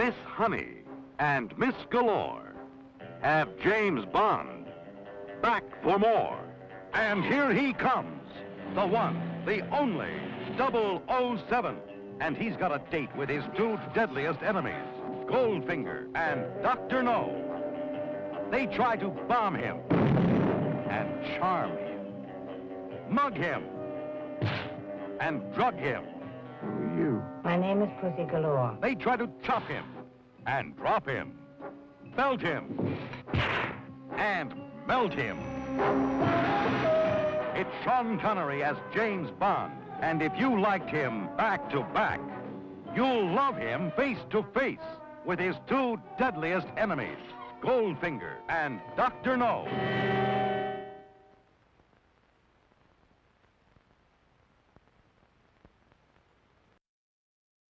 Miss Honey and Miss Galore have James Bond back for more. And here he comes, the one, the only 007. And he's got a date with his two deadliest enemies, Goldfinger and Dr. No. They try to bomb him and charm him, mug him and drug him. Who are you? My name is Pussy Galore. They try to chop him and drop him, belt him and melt him. It's Sean Connery as James Bond. And if you liked him back to back, you'll love him face to face with his two deadliest enemies, Goldfinger and Dr. No.